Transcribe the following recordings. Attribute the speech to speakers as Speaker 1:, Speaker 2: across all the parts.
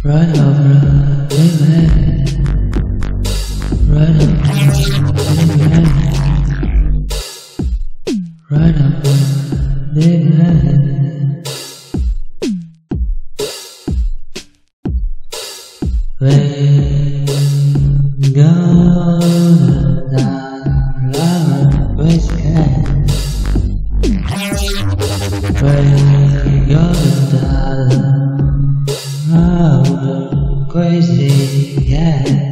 Speaker 1: Right over living, right over living, right over living. When golden love always can. When golden love crazy, yeah.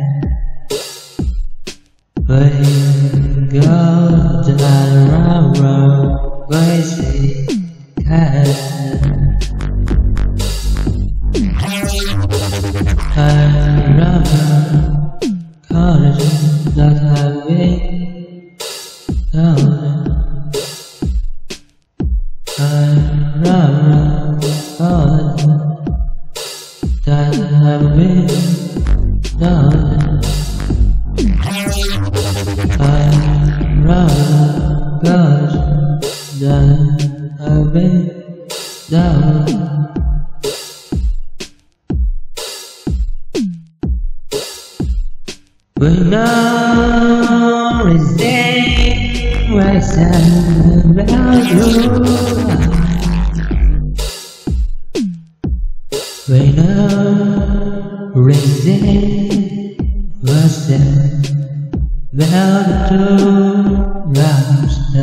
Speaker 1: When golden love crazy, yeah. I love college that I've been down. I love college that I've been down. I love college that I've been down. When no resting was about you. When no resting was about to last.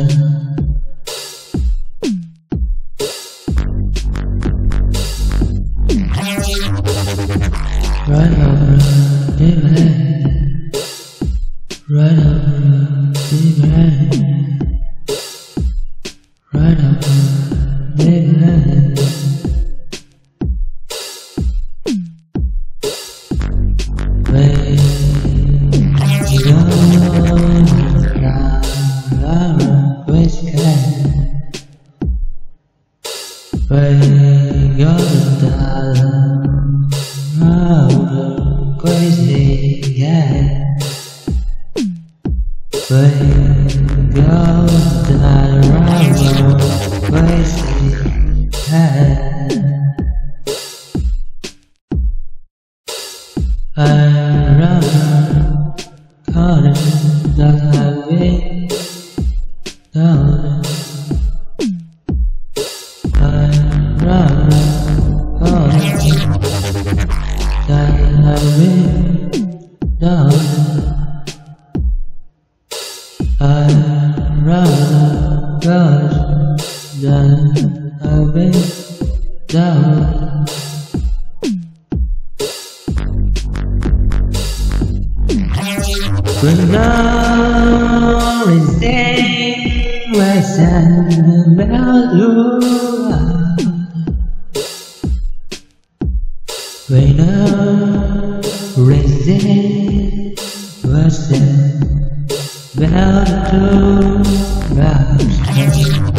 Speaker 1: Right over the man, right over the man, right over the man. When love always can. When love crazy, yeah. When golden love crazy, yeah. I love college that I've been down. I love college that I've been down. I love college that I've been down. When no resting was about you. When no resting was about to last.